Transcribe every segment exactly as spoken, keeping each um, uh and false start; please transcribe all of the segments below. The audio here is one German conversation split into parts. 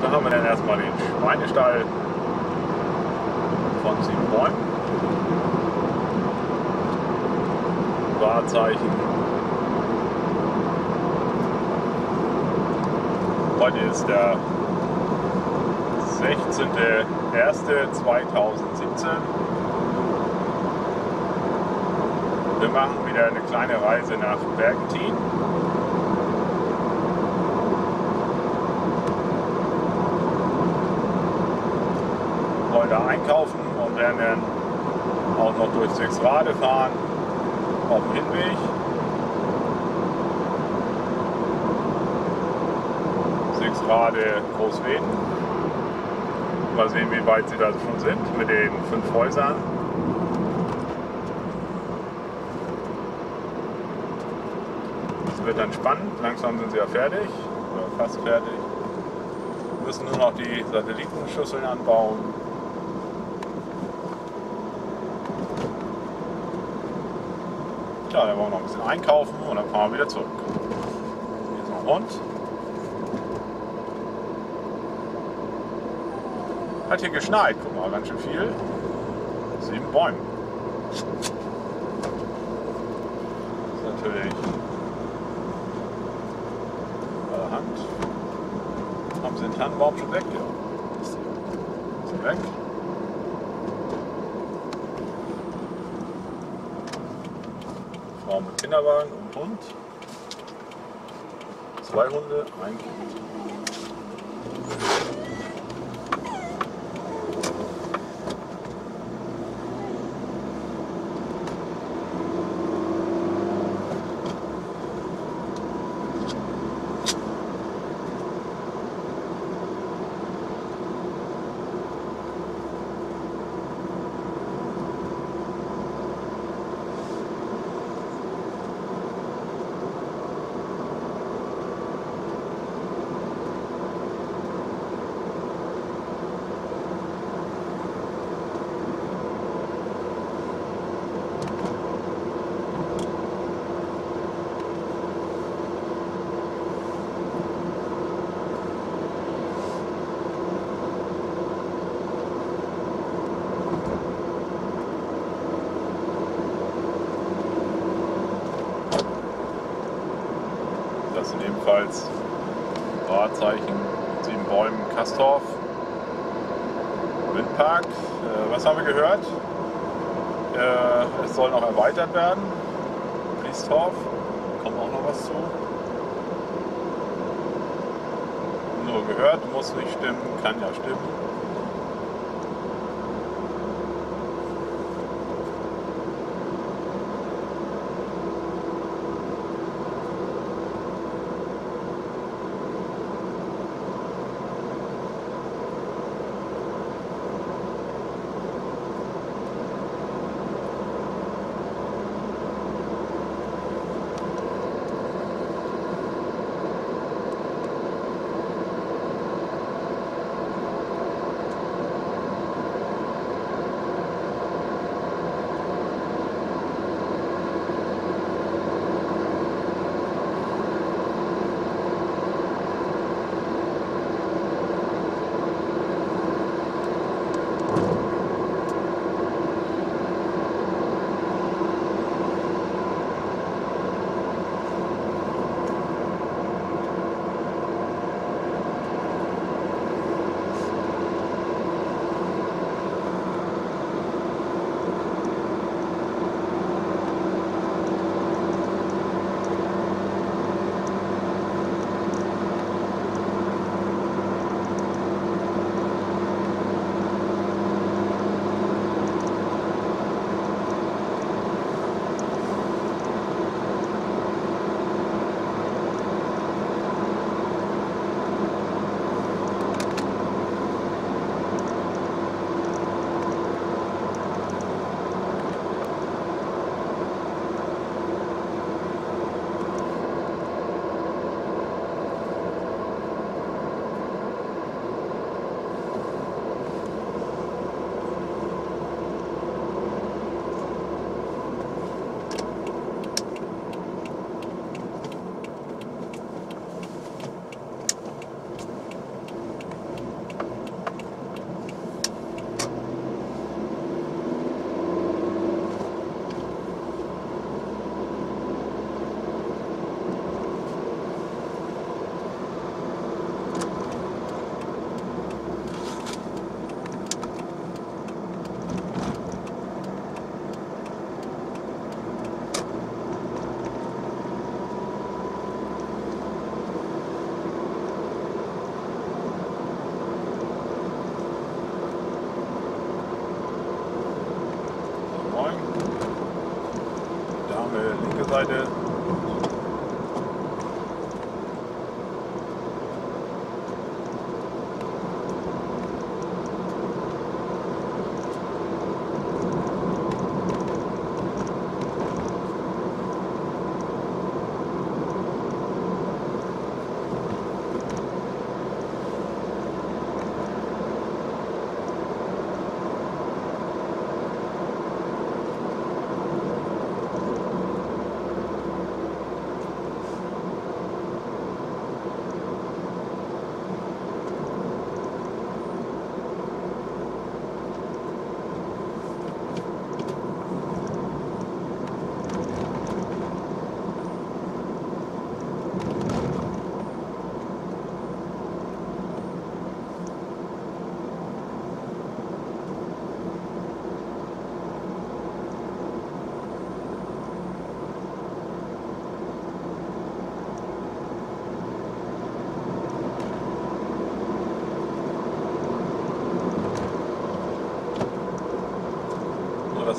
Hier haben wir dann erstmal den Schweinestall von sieben Bäumen. Wahrzeichen. Heute ist der sechzehnter erster zweitausendsiebzehn. Wir machen wieder eine kleine Reise nach Bergentin. Wollen da einkaufen und werden dann auch noch durch Sechsrade fahren auf dem Hinweg. Sechsrade Großweden. Mal sehen, wie weit sie da schon sind mit den fünf Häusern. Es wird dann spannend. Langsam sind sie ja fertig, oder fast fertig. Wir müssen nur noch die Satellitenschüsseln anbauen. Ja, dann wollen wir noch ein bisschen einkaufen und dann fahren wir wieder zurück. Hier ist noch ein Hund. Hat hier geschneit, guck mal, ganz schön viel. Sieben Bäume. Das ist natürlich bei der Hand. Haben sie den Tannenbaum schon weg? Ja. Ist sie weg? Frau mit Kinderwagen und Hund. Zwei Hunde, ein Kind. Das sind ebenfalls Wahrzeichen, sieben Bäumen, Castorf, Windpark. Äh, was haben wir gehört? Äh, es soll noch erweitert werden. Bliestorf, kommt auch noch was zu. Nur gehört, muss nicht stimmen, kann ja stimmen.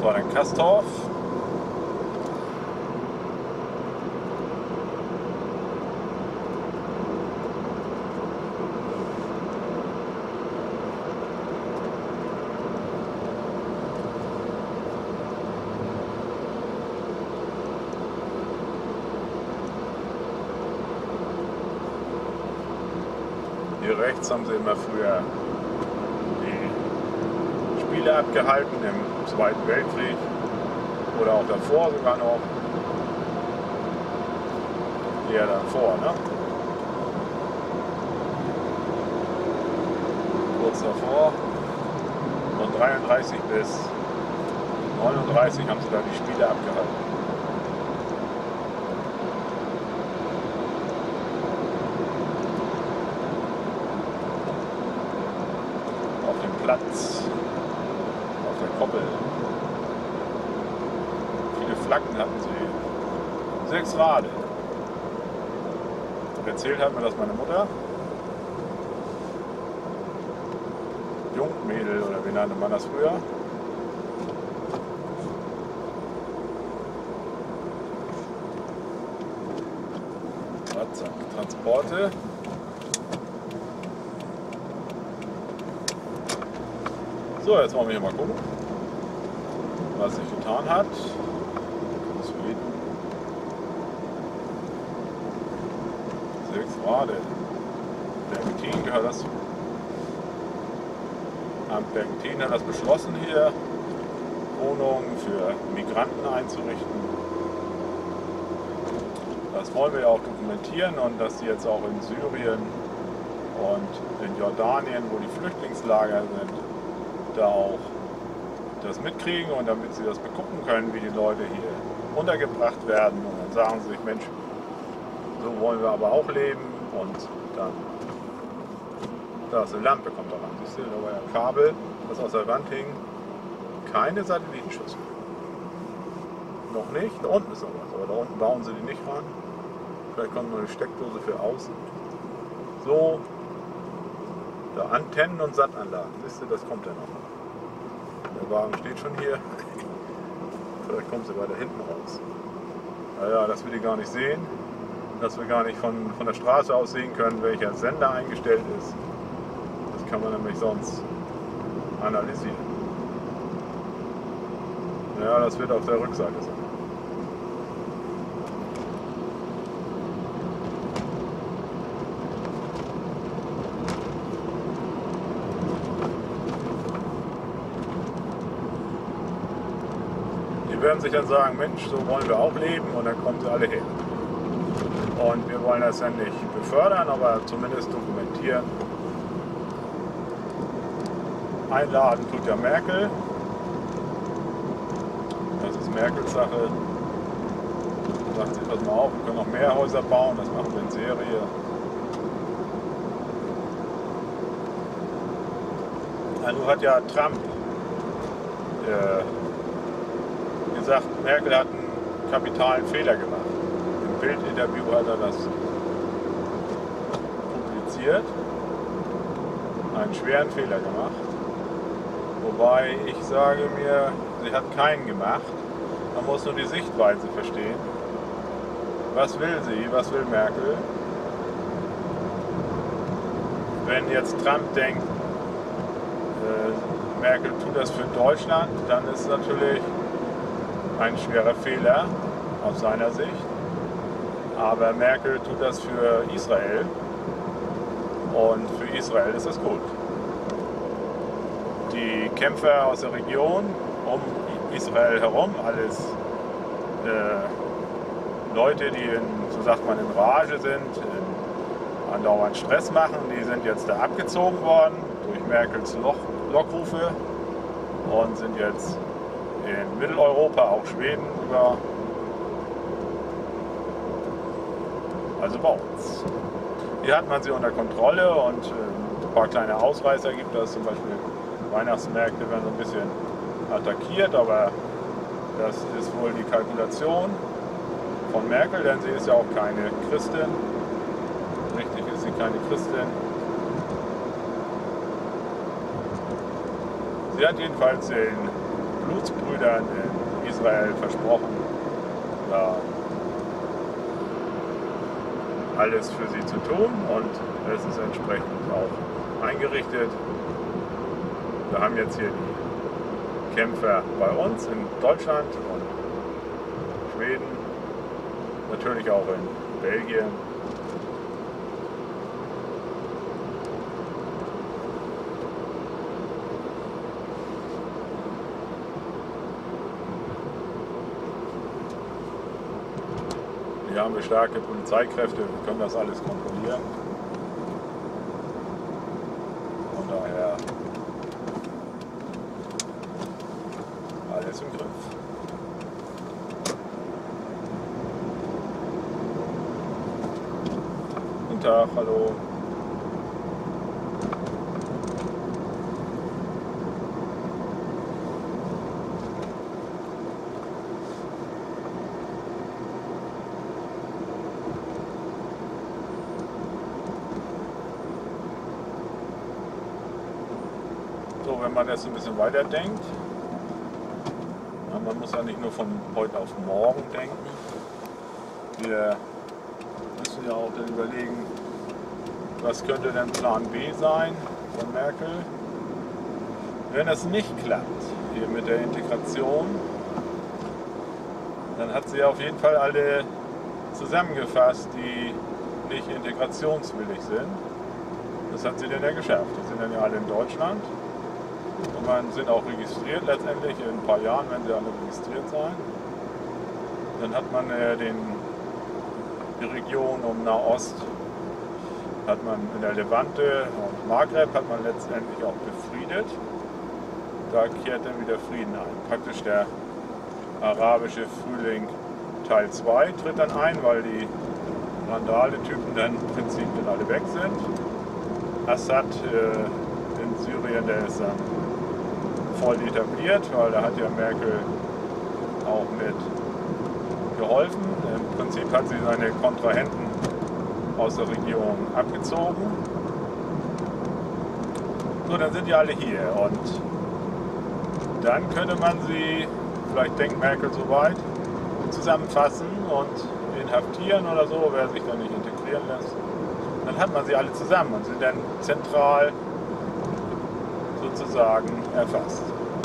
Das war dann Castorf. Hier rechts haben sie immer früher die Spiele abgehalten im Zweiten Weltkrieg oder auch davor sogar noch. Eher davor, ne? Kurz davor. Von dreiunddreißig bis neununddreißig haben sie da die Spiele abgehalten. Platz auf der Koppel. Viele Flaggen hatten sie. Sechs Rade. Erzählt hat mir das meine Mutter. Jungmädel oder wie nannte man das früher? Transporte. So, jetzt wollen wir hier mal gucken, was sich getan hat. Schweden. Sechs Rade. Bergentin gehört das. Amt Bergentin hat das beschlossen, hier Wohnungen für Migranten einzurichten. Das wollen wir ja auch dokumentieren und dass sie jetzt auch in Syrien und in Jordanien, wo die Flüchtlingslager sind, da auch das mitkriegen und damit sie das begucken können, wie die Leute hier untergebracht werden. Und dann sagen sie sich, Mensch, so wollen wir aber auch leben. Und dann, da ist eine Lampe, kommt da ran. Siehst du, da war ja ein Kabel, das aus der Wand hing. Keine Satellitenschüssel. Noch nicht, da unten ist noch was, aber da unten bauen sie die nicht ran. Vielleicht kommt noch eine Steckdose für außen. So, da Antennen und Sattanlagen, siehst du, das kommt ja noch. Der Wagen steht schon hier. Vielleicht kommen sie weiter hinten raus. Naja, dass wir die gar nicht sehen, dass wir gar nicht von, von der Straße aus sehen können, welcher Sender eingestellt ist. Das kann man nämlich sonst analysieren. Ja, das wird auf der Rückseite sein. Die werden sich dann sagen, Mensch, so wollen wir auch leben, und dann kommen sie alle her. Und wir wollen das ja nicht befördern, aber zumindest dokumentieren. Einladen tut ja Merkel. Das ist Merkels Sache. Sagt sie, pass mal auf, wir können noch mehr Häuser bauen, das machen wir in Serie. Ja, nun hat ja Trump äh, gesagt, Merkel hat einen kapitalen Fehler gemacht. Im Bildinterview hat er das publiziert. Einen schweren Fehler gemacht. Wobei ich sage mir, sie hat keinen gemacht. Man muss nur die Sichtweise verstehen. Was will sie? Was will Merkel? Wenn jetzt Trump denkt, äh, Merkel tut das für Deutschland, dann ist es natürlich ein schwerer Fehler aus seiner Sicht. Aber Merkel tut das für Israel. Und für Israel ist es gut. Die Kämpfer aus der Region um Israel herum, alles äh, Leute, die in, so sagt man, in Rage sind, in, andauernd Stress machen, die sind jetzt da abgezogen worden durch Merkels Loch, Lockrufe und sind jetzt in Mitteleuropa, auch Schweden, über, also bei uns. Hier hat man sie unter Kontrolle und äh, ein paar kleine Ausreißer gibt es, zum Beispiel Weihnachtsmärkte werden so ein bisschen attackiert, aber das ist wohl die Kalkulation von Merkel, denn sie ist ja auch keine Christin. Richtig ist sie keine Christin. Sie hat jedenfalls den Blutsbrüdern in Israel versprochen, da alles für sie zu tun, und es ist entsprechend auch eingerichtet. Wir haben jetzt hier die Kämpfer bei uns in Deutschland und Schweden, natürlich auch in Belgien. Hier haben wir starke Polizeikräfte, wir können das alles kontrollieren. Von daher alles im Griff. Guten Tag, hallo. So, wenn man jetzt ein bisschen weiter denkt, ja, man muss ja nicht nur von heute auf morgen denken. Wir müssen ja auch dann überlegen, was könnte denn Plan B sein von Merkel. Wenn es nicht klappt, hier mit der Integration, dann hat sie auf jeden Fall alle zusammengefasst, die nicht integrationswillig sind. Das hat sie dann ja geschafft. Die sind dann ja alle in Deutschland. Und man sind auch registriert letztendlich, in ein paar Jahren werden sie alle registriert sein. Dann hat man äh, den, die Region um Nahost, hat man in der Levante und Maghreb hat man letztendlich auch befriedet. Da kehrt dann wieder Frieden ein. Praktisch der arabische Frühling Teil zwei tritt dann ein, weil die Randale-Typen dann im Prinzip dann alle weg sind. Assad äh, in Syrien, der ist dann voll etabliert, weil da hat ja Merkel auch mit geholfen. Im Prinzip hat sie seine Kontrahenten aus der Region abgezogen. So, dann sind die alle hier, und dann könnte man sie, vielleicht denkt Merkel so weit, zusammenfassen und inhaftieren oder so, wer sich dann nicht integrieren lässt. Dann hat man sie alle zusammen und sind dann zentral sozusagen erfasst.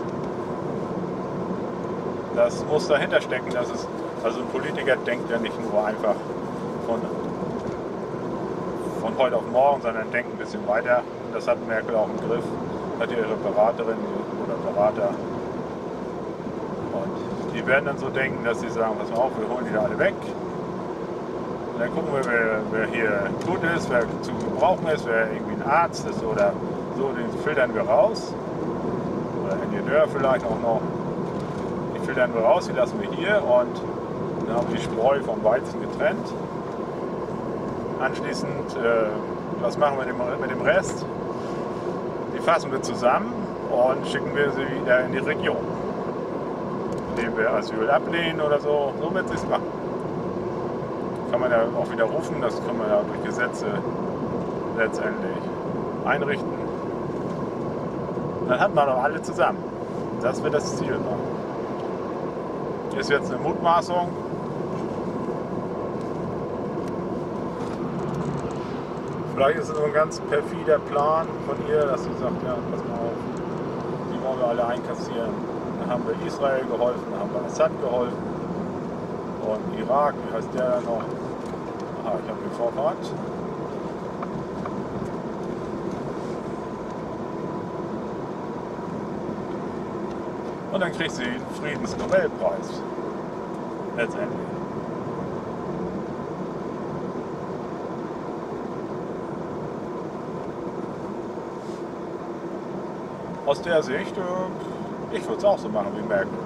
Das muss dahinter stecken, dass es, also ein Politiker denkt ja nicht nur einfach von, von heute auf morgen, sondern denkt ein bisschen weiter. Das hat Merkel auch im Griff, hat ihre Beraterin oder Berater. Und die werden dann so denken, dass sie sagen, pass mal auf, wir holen die da alle weg. Und dann gucken wir, wer, wer hier gut ist, wer zu gebrauchen ist, wer irgendwie ein Arzt ist oder so, den filtern wir raus. Oder Ingenieur vielleicht auch noch. Die filtern wir raus, die lassen wir hier, und dann haben wir die Spreu vom Weizen getrennt. Anschließend, äh, was machen wir mit dem Rest? Die fassen wir zusammen und schicken wir sie wieder in die Region. Indem wir Asyl ablehnen oder so, so wird sie es machen. Kann man ja auch wieder rufen, das kann man ja durch Gesetze letztendlich einrichten. Dann hat man doch alle zusammen. Das wird das Ziel sein. Ist jetzt eine Mutmaßung. Vielleicht ist es nur ein ganz perfider Plan von ihr, dass sie sagt, ja, pass mal auf, die wollen wir alle einkassieren. Dann haben wir Israel geholfen, dann haben wir Assad geholfen. Und Irak, wie heißt der da noch? Aha, ich habe den Vorfahrt. Und dann kriegt sie den Friedensnobelpreis. Letztendlich. Aus der Sicht, ich würde es auch so machen wie Merkel.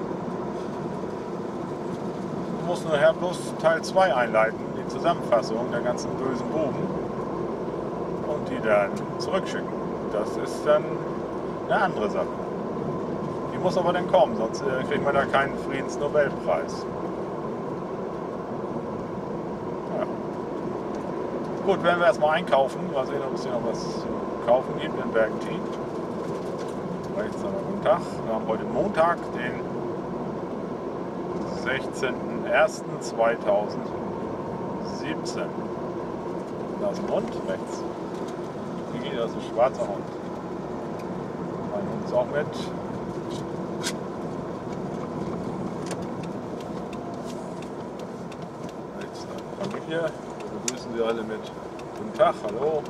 Du musst nachher bloß Teil zwei einleiten, die Zusammenfassung der ganzen bösen Buben, und die dann zurückschicken. Das ist dann eine andere Sache. Die muss aber dann kommen, sonst äh, kriegt man da keinen Friedensnobelpreis. Ja. Gut, werden wir erstmal einkaufen. Mal sehen, ob es hier noch was zu kaufen gibt in Bergentin. Jetzt haben wir guten Tag. Wir haben heute Montag, den sechzehnten ersten zweitausendsiebzehn. Da ist ein Hund rechts. Hier geht das ein schwarzer Hund. Mein Hund ist auch mit. Rechts eine Familie. Wir begrüßen Sie alle mit guten Tag, hallo.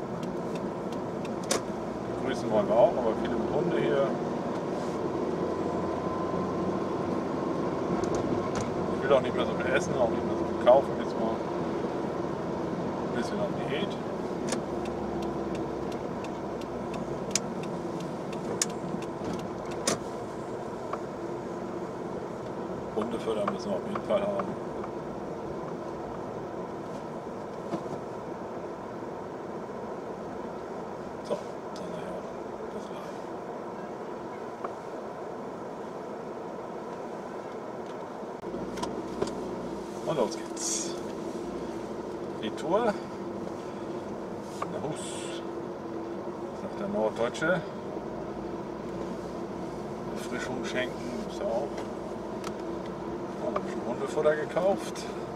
Begrüßen wollen wir auch, aber viele Hunde hier. Ich will auch nicht mehr so viel essen, auch nicht mehr so viel kaufen. Jetzt mal ein bisschen auf Diät. Hundefutter müssen wir auf jeden Fall haben. So, dann nachher das Live. Und los geht's. Die Tour. Der Hus. Sagt der Norddeutsche. Erfrischung schenken gibt's auch. Ich habe schon Hundefutter gekauft.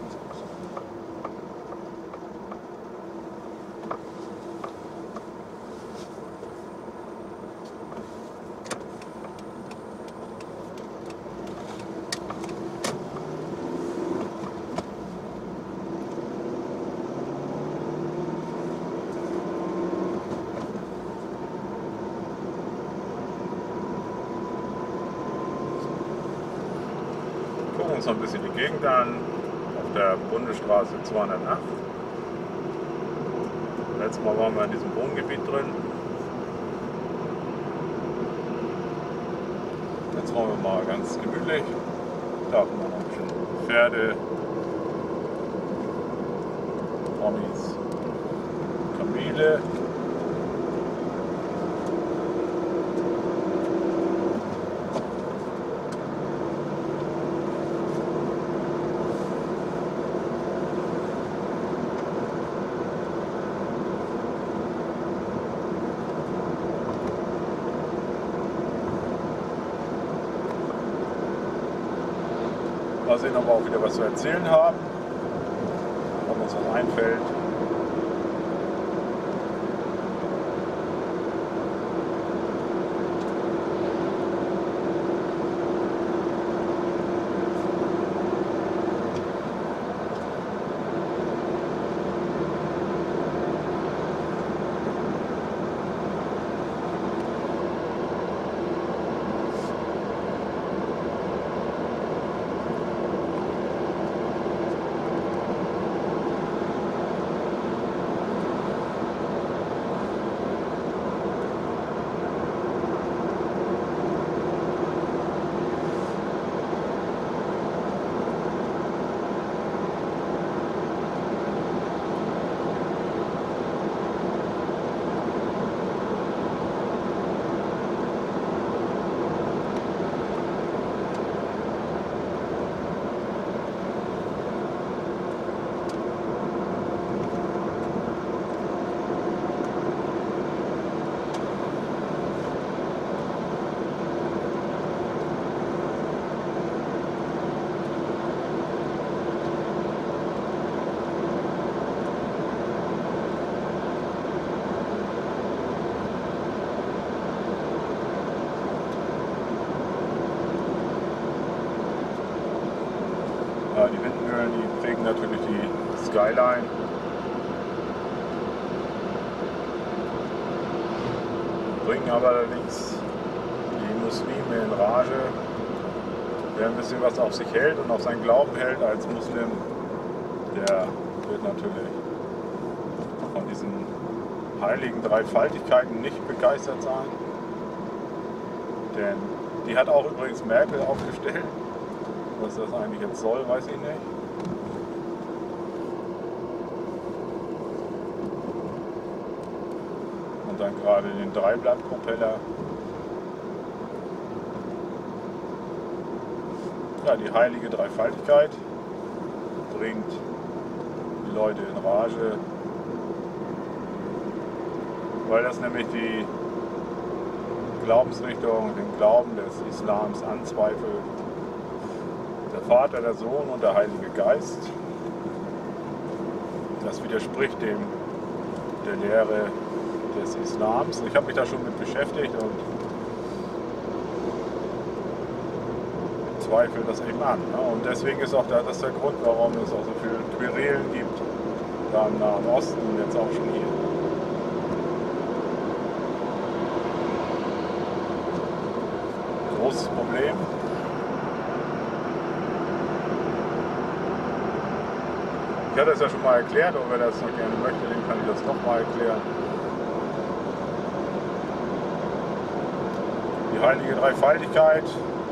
Gucken uns noch ein bisschen die Gegend an, auf der Bundesstraße zweihundertacht. Letztes Mal waren wir in diesem Wohngebiet drin. Jetzt wollen wir mal ganz gemütlich. Da haben wir noch ein bisschen Pferde, Ponys, Kamele. Mal sehen, ob wir auch wieder was zu erzählen haben, ob uns was einfällt. Ja, die Windmühlen, die prägen natürlich die Skyline. Bringen aber allerdings die Muslime in Rage. Wer ein bisschen was auf sich hält und auf seinen Glauben hält als Muslim, der wird natürlich von diesen heiligen Dreifaltigkeiten nicht begeistert sein. Denn die hat auch übrigens Merkel aufgestellt. Was das eigentlich jetzt soll, weiß ich nicht. Und dann gerade den Dreiblattpropeller. Ja, die heilige Dreifaltigkeit bringt die Leute in Rage, weil das nämlich die Glaubensrichtung, den Glauben des Islams anzweifelt. Das Vater, der Sohn und der Heilige Geist. Das widerspricht dem der Lehre des Islams. Ich habe mich da schon mit beschäftigt und zweifle das eben an. Ne? Und deswegen ist auch das der Grund, warum es auch so viele Querelen gibt, da im Nahen Osten und jetzt auch schon hier. Großes Problem. Ich hatte es ja schon mal erklärt, und wer das noch gerne möchte, dem kann ich das nochmal erklären. Die heilige Dreifaltigkeit.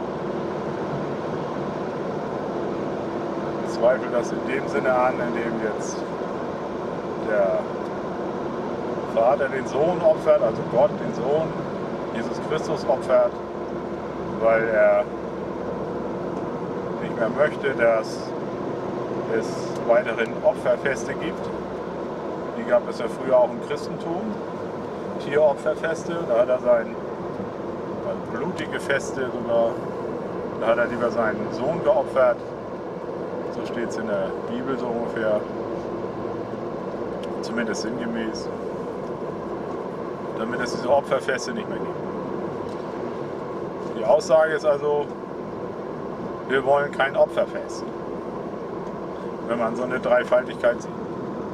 Ich zweifle das in dem Sinne an, in dem jetzt der Vater den Sohn opfert, also Gott den Sohn, Jesus Christus opfert, weil er nicht mehr möchte, dass es weiterhin Opferfeste gibt. Die gab es ja früher auch im Christentum, Tieropferfeste. Da hat er sein, also blutige Feste sogar, da hat er lieber seinen Sohn geopfert. So steht es in der Bibel so ungefähr, zumindest sinngemäß, damit es diese Opferfeste nicht mehr gibt. Die Aussage ist also, wir wollen kein Opferfest, wenn man so eine Dreifaltigkeit sieht.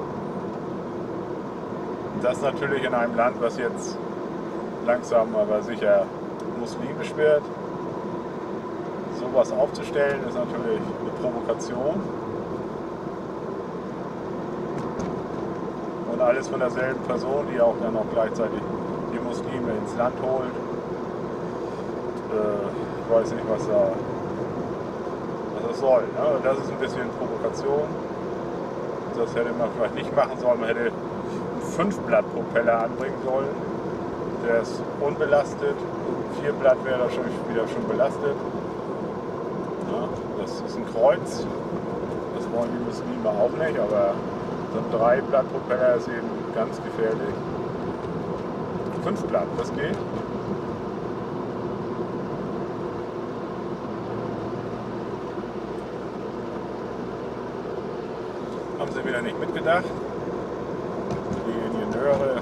Das natürlich in einem Land, was jetzt langsam aber sicher muslimisch wird. Sowas aufzustellen, ist natürlich eine Provokation. Und alles von derselben Person, die auch dann auch gleichzeitig die Muslime ins Land holt. Äh, ich weiß nicht, was da was das soll. Ne? Das ist ein bisschen Provokation. Das hätte man vielleicht nicht machen sollen. Man hätte einen fünf-Blatt-Propeller anbringen sollen. Der ist unbelastet. Vier Blatt wäre da schon wieder schon belastet. Ja, das ist ein Kreuz. Das wollen die Muslime auch nicht, aber so ein Drei-Blatt-Propeller ist eben ganz gefährlich. Fünf Blatt, das geht. Haben sie wieder nicht mitgedacht. Die Ingenieure.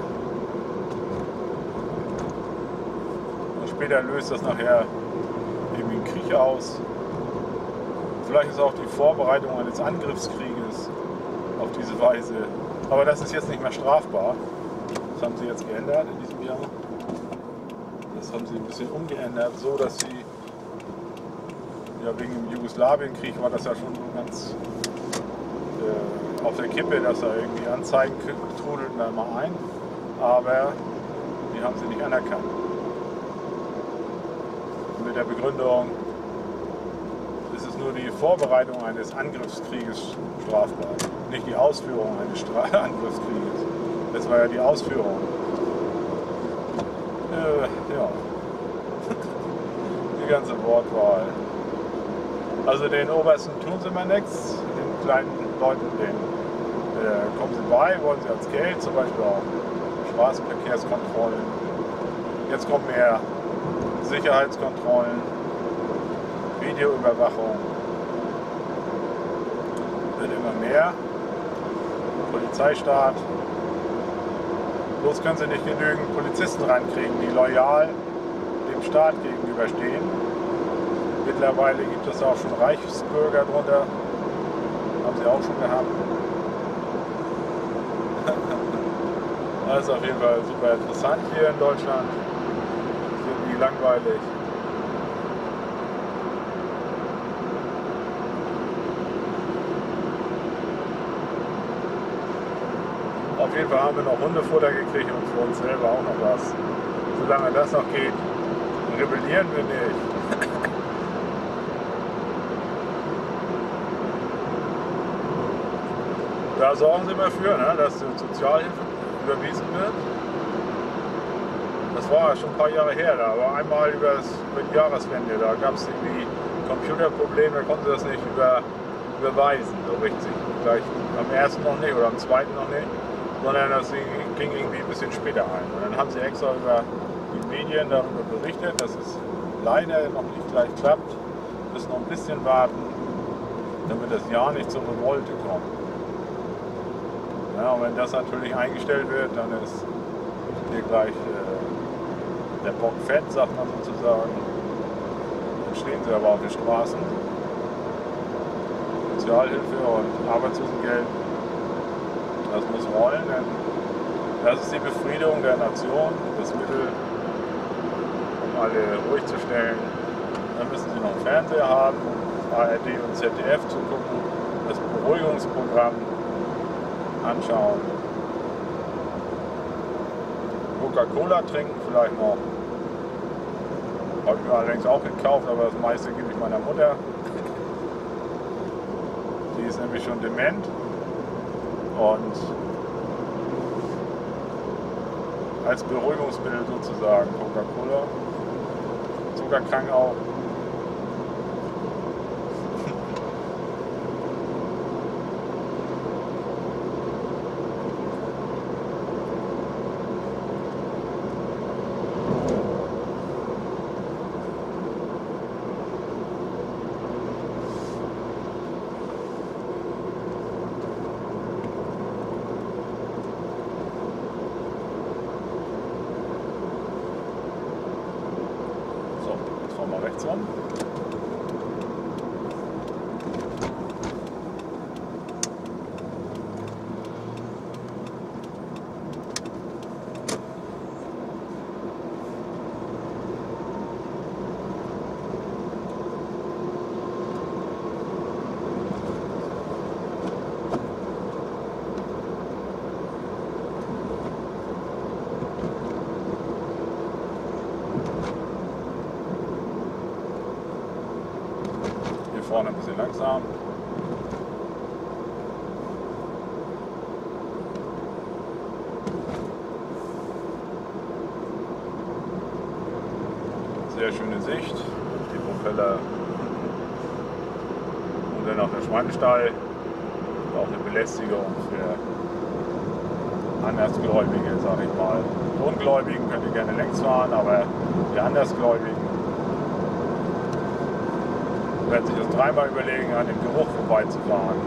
Und später löst das nachher irgendwie einen Krieg aus. Vielleicht ist auch die Vorbereitung eines Angriffskrieges auf diese Weise. Aber das ist jetzt nicht mehr strafbar. Das haben sie jetzt geändert in diesem Jahr. Das haben sie ein bisschen umgeändert, so dass sie, ja, wegen dem Jugoslawienkrieg war das ja schon ganz äh, auf der Kippe, dass da irgendwie Anzeigen trudelten da mal ein. Aber die haben sie nicht anerkannt. Mit der Begründung, es ist nur die Vorbereitung eines Angriffskrieges strafbar, nicht die Ausführung eines Stra Angriffskrieges. Das war ja die Ausführung. Äh, ja. Die ganze Wortwahl. Also den Obersten tun sie mal nichts, den kleinen Leuten, denen äh, kommen sie bei, wollen sie als Geld, zum Beispiel auch Straßenverkehrskontrollen. Jetzt kommen mehr Sicherheitskontrollen, Videoüberwachung, wird immer mehr, Polizeistaat. Bloß können sie nicht genügend Polizisten rankriegen, die loyal dem Staat gegenüberstehen. Mittlerweile gibt es auch schon Reichsbürger drunter, haben sie auch schon gehabt. Das ist auf jeden Fall super interessant hier in Deutschland. Irgendwie langweilig. Auf jeden Fall haben wir noch Hundefutter gekriegt und für uns selber auch noch was. Solange das noch geht, rebellieren wir nicht. Da sorgen sie immer für, ne, dass die Sozialhilfe überwiesen wird. Das war schon ein paar Jahre her, da war einmal über die Jahreswende, da gab es irgendwie Computerprobleme, da konnten sie das nicht über, überweisen, so richtig. Gleich am ersten noch nicht oder am zweiten noch nicht, sondern das ging irgendwie ein bisschen später ein. Und dann haben sie extra über die Medien darüber berichtet, dass es leider noch nicht gleich klappt, müssen noch ein bisschen warten. damit das ja nicht zur Revolte kommt. Ja, und wenn das natürlich eingestellt wird, dann ist hier gleich äh, der Bock fett, sagt man sozusagen. Dann stehen sie aber auf den Straßen. Sozialhilfe und Arbeitslosengeld, das muss rollen, denn das ist die Befriedung der Nation, das Mittel, um alle ruhig zu stellen. Dann müssen sie noch einen Fernseher haben, A R D und Z D F zu gucken, das Beruhigungsprogramm anschauen, Coca-Cola trinken vielleicht noch. Habe ich mir allerdings auch gekauft, aber das meiste gebe ich meiner Mutter. Die ist nämlich schon dement und als Beruhigungsmittel sozusagen Coca-Cola. Zuckerkrank auch. Mal rechts rum. Vorne ein bisschen langsam. Sehr schöne Sicht, die Propeller und dann auch der Schweinestall. Auch eine Belästigung für Andersgläubige, sage ich mal. Die Ungläubigen könnt ihr gerne längs fahren, aber die Andersgläubigen werden sich das dreimal überlegen, an dem Geruch vorbeizufahren.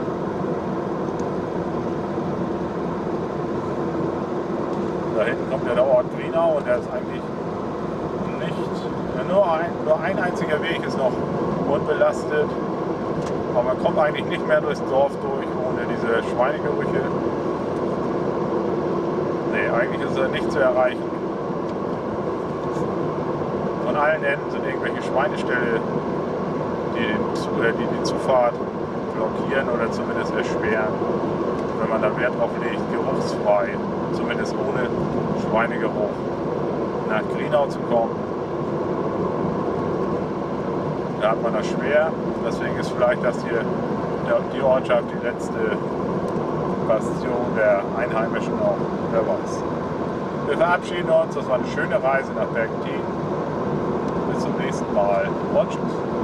Da hinten kommt ja der Ort Grinau und der ist eigentlich nicht, nur ein, nur ein einziger Weg ist noch unbelastet. Aber man kommt eigentlich nicht mehr durchs Dorf durch, ohne diese Schweinegerüche. Nee, eigentlich ist er nicht zu erreichen. Von allen Enden sind irgendwelche Schweineställe, die die, die die Zufahrt blockieren oder zumindest erschweren, wenn man da Wert drauf legt, geruchsfrei, zumindest ohne Schweinegeruch, nach Grinau zu kommen. Da hat man das schwer, deswegen ist vielleicht das hier die Ortschaft die letzte Bastion der Einheimischen auch, wer weiß. Wir verabschieden uns, das war eine schöne Reise nach Bergentin. Bis zum nächsten Mal und tschüss.